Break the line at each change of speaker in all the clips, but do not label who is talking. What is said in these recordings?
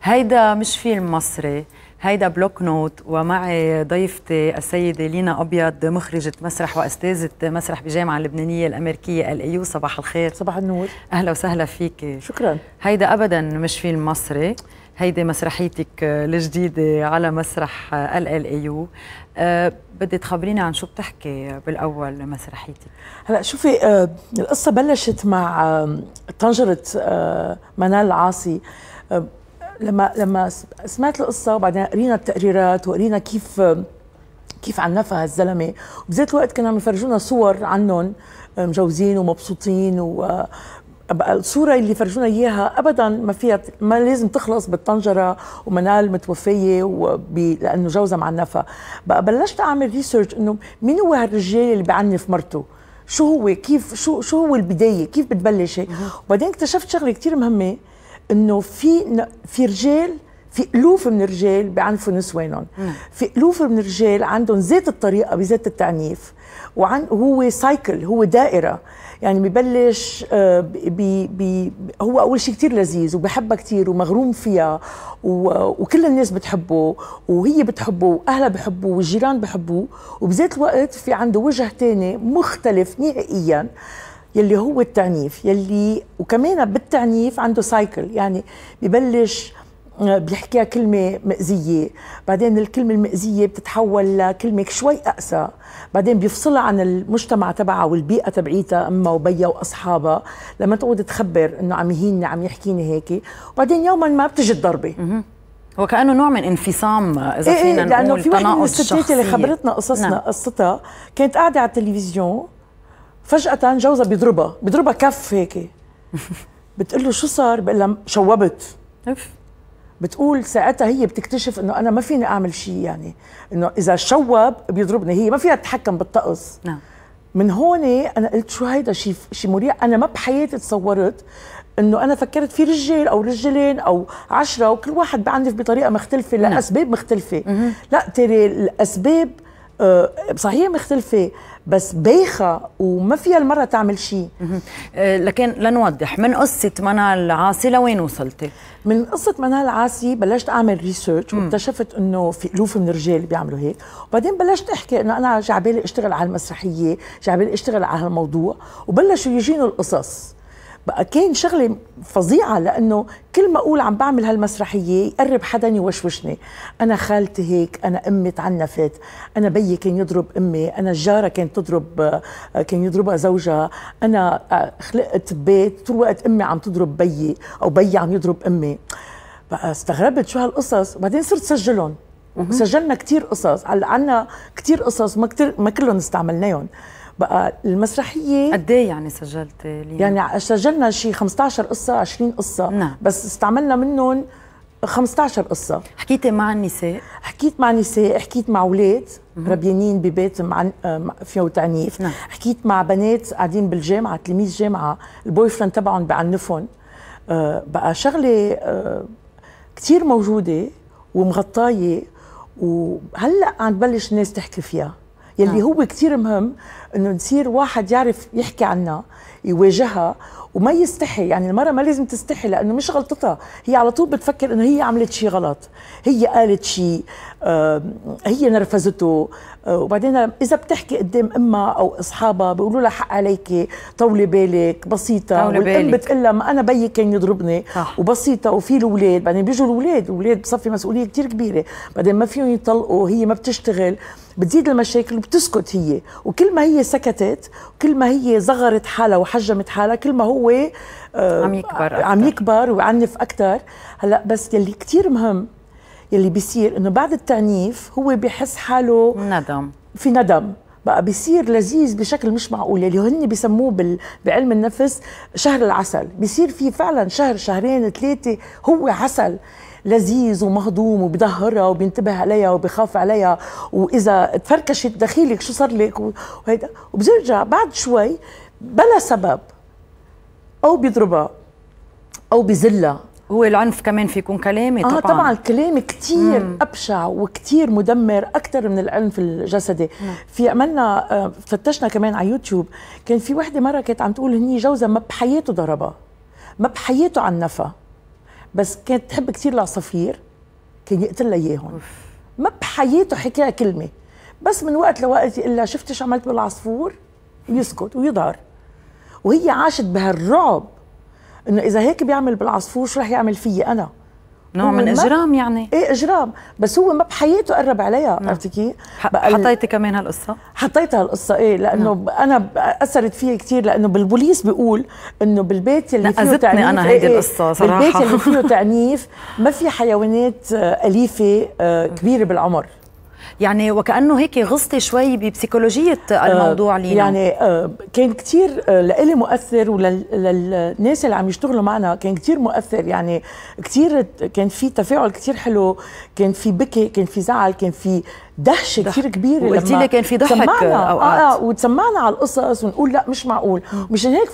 هيدا مش فيلم مصري، هيدا بلوك نوت، ومعي ضيفتي السيدة لينا أبيض، مخرجة مسرح وأستاذة مسرح بجامعة اللبنانية الأمريكية الأيو. صباح الخير.
صباح النور.
أهلا وسهلا فيك.
شكرا.
هيدا أبدا مش فيلم مصري، هيدي مسرحيتك الجديدة على مسرح الأيو. بدي تخبريني عن شو بتحكي بالأول مسرحيتك.
هلا شوفي، القصة بلشت مع طنجرة منال العاصي. لما سمعت القصة وبعدين قرينا التقريرات وقرينا كيف عنفها هالزلمة، وبذات الوقت كانوا عم يفرجونا صور عنهم مجوزين ومبسوطين، بقى الصورة اللي فرجونا إياها أبداً ما لازم تخلص بالطنجرة ومنال متوفية لأنه جوزها معنفة. بقى بلشت أعمل ريسيرش إنه مين هو هالرجال اللي بعنف مرته، شو هو، كيف شو هو البداية، كيف بتبلش هيك. وبعدين اكتشفت شغلة كتير مهمة، إنه في رجال، في ألوف من الرجال بيعنفوا نسوانهم، في ألوف من الرجال عندهم ذات الطريقة بذات التعنيف، هو سايكل، هو دائرة. يعني ببلش هو أول شيء كتير لذيذ وبحبها كتير ومغروم فيها، وكل الناس بتحبه وهي بتحبه وأهلها بحبه والجيران بحبوه، وبذات الوقت في عنده وجه تاني مختلف نهائياً يلي هو التعنيف، يلي وكمان بالتعنيف عنده سايكل. يعني ببلش بيحكيها كلمة مأزية، بعدين الكلمة المأزية بتتحول لكلمة شوي أقسى، بعدين بيفصلها عن المجتمع تبعها والبيئة تبعيتها، أمها وبيها وأصحابها، لما تقعد تخبر إنه عم يهيني عم يحكيني هيك، وبعدين يوما ما بتجي الضربة.
وكأنه نوع من انفصام إذا فينا نقول،
لأنه في واحدة من الستات
الشخصية
اللي خبرتنا قصتها كانت قاعدة على التلفزيون، فجأة جوزها بيضربها كف هيك. بتقول له شو صار؟ بقول لها شوبت. بتقول ساعتها هي بتكتشف انه انا ما فيني اعمل شيء، يعني انه اذا شوب بيضربني، هي ما فيها تتحكم بالطقس.
نعم.
من هون انا قلت شو هيدا شيء مريح. انا ما بحياتي تصورت انه انا فكرت في رجال او رجلين او 10 وكل واحد بعنف بطريقه مختلفه لاسباب مختلفه. لا ترى الاسباب صحيح مختلفة، بس بايخة وما فيها المرة تعمل شيء.
لكن لنوضح، من قصة منال العاصي لوين وصلتي؟
من قصة منال العاصي بلشت أعمل ريسيرش واكتشفت إنه في ألوف من الرجال اللي بيعملوا هيك، وبعدين بلشت أحكي إنه أنا جعبالي أشتغل على المسرحية، جعبالي أشتغل على هالموضوع، وبلشوا يجينوا القصص. بقى كان شغلة فظيعة، لأنه كل ما أقول عم بعمل هالمسرحية يقرب حدا يوشوشني. أنا خالتي هيك، أنا أمي تعنفت، أنا بيي كان يضرب أمي، أنا الجارة كانت كان يضربها زوجها، أنا خلقت ببيت طول الوقت أمي عم تضرب بيي أو بيي عم يضرب أمي. بقى استغربت شو هالقصص، وبعدين صرت سجلهم. سجلنا كتير قصص، عنا كتير قصص ما كلهم استعملناهم. بقى المسرحية
قد ايه يعني سجلتي؟
يعني سجلنا شي 15 قصة 20 قصة.
نعم.
بس استعملنا منهم 15 قصة.
حكيتي مع النساء؟
حكيت مع نساء، حكيت مع أولاد ربيانين ببيت فيه تعنيف.
نعم.
حكيت مع بنات قاعدين بالجامعة، تلاميذ جامعة البوي فريند تبعهم بعنفهم. بقى شغلة كتير موجودة ومغطاية، وهلأ عم تبلش الناس تحكي فيها، يلي هو كتير مهم انه نصير واحد يعرف يحكي عنها، يواجهها وما يستحي. يعني المرأة ما لازم تستحي، لانه مش غلطتها، هي على طول بتفكر انه هي عملت شيء غلط، هي قالت شيء، هي نرفزته. وبعدين اذا بتحكي قدام امها او اصحابها بيقولوا لها حق عليكي، طولي بالك، بسيطه. والام بتقول لها ما انا بيي كان يضربني. صح. وبسيطه. وفي الاولاد، بعدين بيجوا الاولاد بصفي مسؤوليه كثير كبيره، بعدين ما فيهم يطلقوا، هي ما بتشتغل، بتزيد المشاكل وبتسكت هي. وكل ما هي سكتت، كل ما هي صغرت حالها وحجمت حالها، كل ما هو عم يكبر ويعنف اكثر. هلا بس يلي كثير مهم يلي بيصير انه بعد التعنيف هو بيحس حاله في ندم. بقى بيصير لذيذ بشكل مش معقول، اللي هن بيسموه بعلم النفس شهر العسل. بيصير في فعلا شهر، شهرين، 3 هو عسل لذيذ ومهضوم، وبيظهرها وبينتبه عليها وبيخاف عليها، واذا تفركشت دخيلك شو صار لك وهيدا، وبزرجع بعد شوي بلا سبب او بيضربها او بيذلها.
هو العنف كمان في يكون كلامي طبعا.
طبعا الكلام كتير أبشع وكتير مدمر أكثر من العنف الجسدي. في عملنا فتشنا كمان على يوتيوب، كان في وحدة مرة كانت عم تقول هني جوزها ما بحياته ضربها، ما بحياته عنفها، بس كانت تحب كثير العصافير، كان يقتلها اياهم. ما بحياته حكى لها كلمه، بس من وقت لوقت يقول لها شفتي شو عملت بالعصفور، ويسكت ويظهر. وهي عاشت بهالرعب انه اذا هيك بيعمل بالعصفور شو رح يعمل فيي انا.
نوع من اجرام يعني.
ايه اجرام، بس هو ما بحياته قرب عليها. عرفتي كيف؟
حطيتي كمان هالقصه؟
حطيتها القصه ايه، لانه انا اثرت فيي كثير، لانه بالبوليس بيقول انه بالبيت اللي فيه تعنيف،
انا هيدي القصه صراحه،
بالبيت اللي فيه تعنيف ما في حيوانات اليفه كبيره بالعمر.
يعني وكأنه هيك غصتي شوي ببسيكولوجية الموضوع لينا.
يعني كان كتير لإلي مؤثر، وللناس اللي عم يشتغلوا معنا كان كتير مؤثر. يعني كتير كان في تفاعل كتير حلو، كان في بكي، كان في زعل، كان في دهشة كتير كبيرة.
وقلتي لي كان في ضحك أوقات.
وتسمعنا على القصص ونقول لا مش معقول. مشان هيك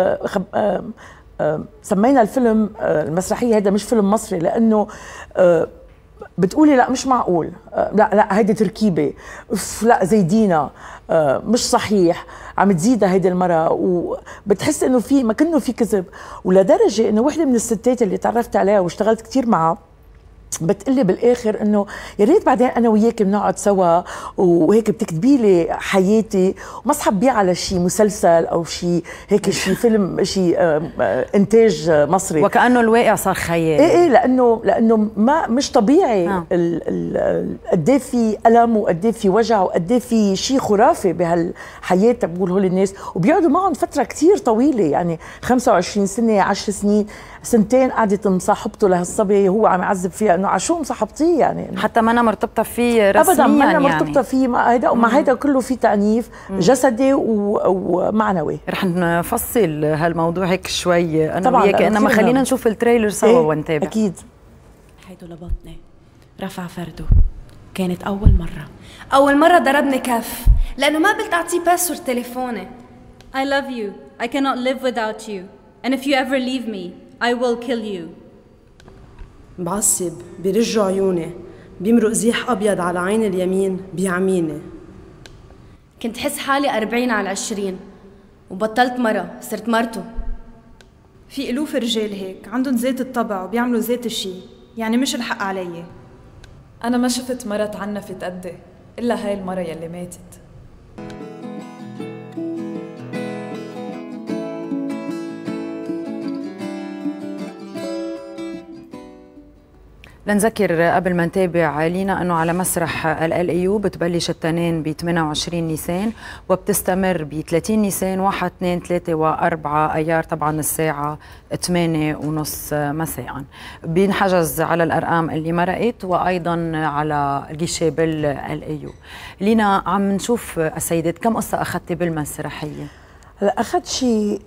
سمينا الفيلم المسرحية هذا مش فيلم مصري، لأنه بتقولي لا مش معقول، لا هيدي تركيبه، لا زيدينا، مش صحيح، عم تزيدها هيدي المرة، وبتحس انه في ما كانه في كذب. ولدرجه انه وحده من الستات اللي تعرفت عليها واشتغلت كثير معها بتقلي بالاخر انه يا ريت بعدين انا وياك بنقعد سوا وهيك بتكتبي لي حياتي وما صحبيه على شيء مسلسل او شيء هيك شيء فيلم شيء انتاج مصري،
وكانه الواقع صار خيال.
ايه لانه ما مش طبيعي قد ايه في الم وقد ايه في وجع وقد ايه في شيء خرافي بهالحياه. بقول هول الناس وبيقعدوا معهم فتره كثير طويله، يعني 25 سنه 10 سنين سنتين قعدت مصاحبته لهالصبي هو عم يعذب فيها انه عشو مصاحبتيه يعني
حتى ما انا مرتبطه فيه رسميا
ابدا، ما انا
يعني
مرتبطه فيه مع هيدا ومع هيدا كله في تعنيف جسدي ومعنوي.
رح نفصل هالموضوع هيك شوي انا
طبعا
وياك، انما خلينا نشوف التريلر سوا ونتابع.
اكيد.
حيدو لبطني رفع فرده، كانت أول مرة ضربني كف لأنه ما قبلت أعطيه باسورد تليفوني.
I love you. I cannot live without you. And if you ever leave me, I will kill you.
بعصب، بيرجوا عيوني، بيمرق زيح أبيض على عين اليمين بيعميني.
كنت حس حالي 40 على 20 وبطلت مرة صرت مرته.
في ألوف رجال هيك عندهم ذات الطبع وبيعملوا ذات الشي، يعني مش الحق علي.
أنا ما شفت مرة تعنفت قدي إلا هاي المرة يلي ماتت.
لنذكر قبل ما نتابع لينا انه على مسرح ال بتبلش التنين ب 28 نيسان وبتستمر ب 30 نيسان 1 2 3 و4 ايار، طبعا الساعه 8:30 مساء. بينحجز على الارقام اللي مرقت وايضا على الجيشة بال لينا عم نشوف السيدات كم قصه اخذتي بالمسرحيه؟
هلا اخذت شيء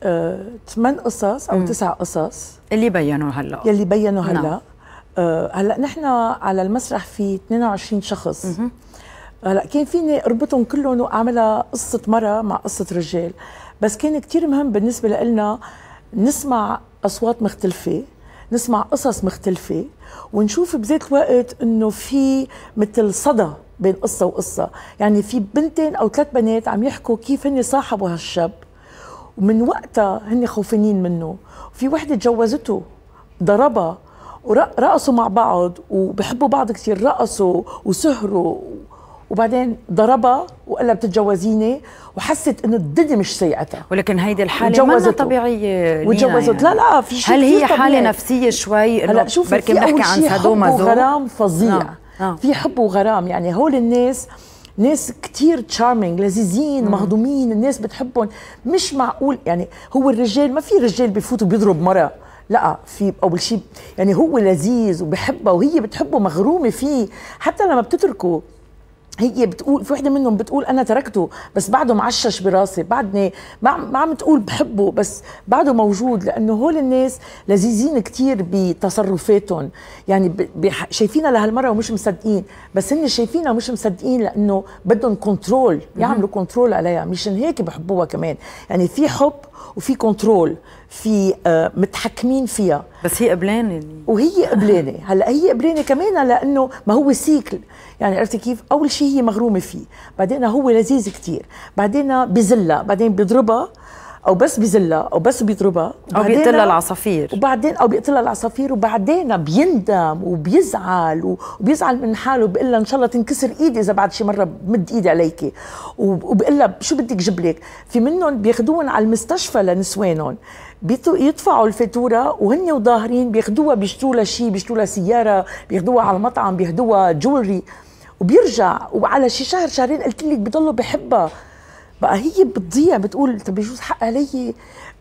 8 قصص او 9 قصص
اللي بينوا هلا
نعم. هلا نحن على المسرح في 22 شخص. هلا كان فيني اربطهم كلهم واعملها قصه مره مع قصه رجال، بس كان كثير مهم بالنسبه لنا نسمع اصوات مختلفه، نسمع قصص مختلفه، ونشوف بذات الوقت انه في مثل صدى بين قصه وقصه. يعني في بنتين او 3 بنات عم يحكوا كيف هن صاحبوا هالشاب ومن وقتها هن خوفانين منه، وفي وحده تجوزته ضربها ورقصوا مع بعض وبحبوا بعض كثير، رقصوا وسهروا وبعدين ضربها وقال لها بتتجوزيني وحست انه الدنيا مش سيئتها.
ولكن هيدي الحاله ما طبيعيه
وتجوزت.
يعني.
لا في شيء
هل هي حاله
طبيعي.
نفسيه شوي انه
بركي بنحكي عن سادوما حب وغرام فظيع. في حب وغرام، يعني هول الناس ناس كتير تشارمينج لذيذين مهضومين، الناس بتحبهم. مش معقول يعني هو الرجال ما في رجال بفوت وبيضرب مرة، لا في اول شيء يعني هو لذيذ وبحبها وهي بتحبه مغرومه فيه. حتى لما بتتركه هي بتقول، في وحده منهم بتقول انا تركته بس بعده معشش براسي، بعدني ما عم تقول بحبه بس بعده موجود، لانه هول الناس لذيذين كتير بتصرفاتهم. يعني شايفينها لهالمره ومش مصدقين، بس هن شايفينها ومش مصدقين لانه بدهم كنترول، يعملوا كنترول عليها، مشان هيك بحبوها كمان. يعني في حب وفي كنترول، في متحكمين فيها.
بس هي قبلانه
وهي قبلانه. هلا هي قبلانه كمان لانه ما هو سيكل، يعني عرفتي كيف؟ اول شيء هي مغرومه فيه، بعدين هو لذيذ كتير، بعدين بذلها، بعدين بيضربها، او بس بيذلها او بس بيضربها
او بيقتلها العصافير،
وبعدين او بيقتلها العصافير، وبعدين بيندم وبيزعل وبيزعل من حاله، بيقول لها ان شاء الله تنكسر ايدي اذا بعد شي مره بمد ايدي عليكي، وبقول لها شو بدك جيب لك. في منهم بياخذوهم على المستشفى لنسوانهم، يدفعوا الفاتوره وهن وظاهرين بياخذوها بيشتروا لها شيء، بيشتروا لها سياره، بياخذوها على المطعم، بياخذوها جولري، وبيرجع وعلى شي شهر شهرين قلت لك بضلوا بحبها. بقى هي بتضيع، بتقول طب بيجوز حق علي،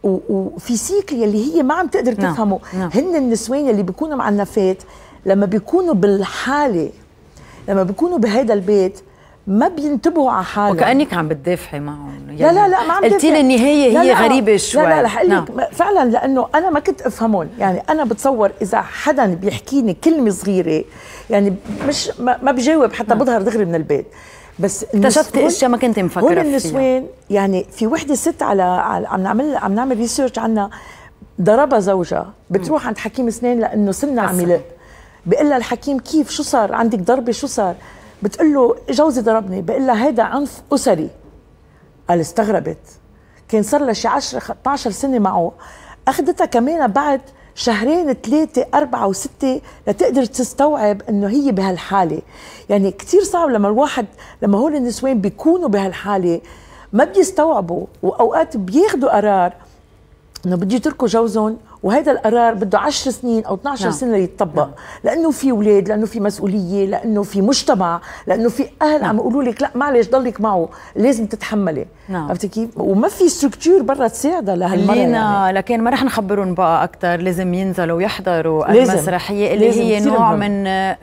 وفي سيكل يلي هي ما عم تقدر تفهمه. هن النسوان اللي بيكونوا معنفات لما بيكونوا بالحاله، لما بيكونوا بهذا البيت ما بينتبهوا على حالهم.
وكأنك عم بتدافعي معهم يعني.
لا ما عم
قلتي لي النهاية هي غريبة شوي.
لا رح اقول لك فعلا، لانه انا ما كنت افهمهم. يعني انا بتصور اذا حدا بيحكيني كلمه صغيره يعني مش ما بجاوب حتى بظهر دغري من البيت. بس
اكتشفتي اشياء ما كنت مفكره فيها.
هول النسوان يعني في وحده ست على عم نعمل ريسيرش عنها، ضربها زوجها، بتروح عند حكيم اسنان لانه سنها عم يلق، بيقول لها الحكيم كيف شو صار عندك ضربه شو صار؟ بتقول له جوزي ضربني. بقول لها هيدا عنف اسري. قال استغربت، كان صار لها شي 10 12 سنه معه، اخذتها كمان بعد شهرين 3 4 و6 لتقدر تستوعب انه هي بهالحاله. يعني كثير صعب لما الواحد، لما هول النسوان بيكونوا بهالحاله ما بيستوعبوا، واوقات بياخذوا قرار انه بده يتركوا جوزهم، وهذا القرار بده 10 سنين او 12 سنه ليتطبق. لانه في اولاد، لانه في مسؤوليه، لانه في مجتمع، لانه في اهل عم يقولوا لك لا معلش ضلك معه لازم تتحملي. عرفتي كيف؟ وما في ستركتور برا تساعدها لهالمره يعني.
لكن ما رح نخبرهم بقى اكثر، لازم ينزلوا ويحضروا المسرحيه اللي هي نوع من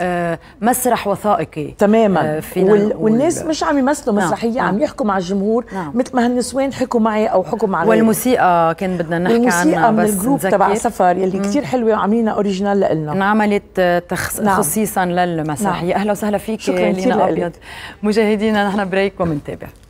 مسرح وثائقي
تماما. والناس مش عم يمثلوا مسرحيه، عم يحكوا مع الجمهور مثل ما هالنسوان حكوا معي او حكوا مع غيري.
والموسيقى كان بدنا نحكي عنها،
من الجروب تبع سفر يلي كثير حلوه وعاملينها اوريجينال لنا،
انعملت خصيصا للمسرحيه. اهلا وسهلا فيك لينا ابيض. مشاهدينا نحن بريك ومنتابع.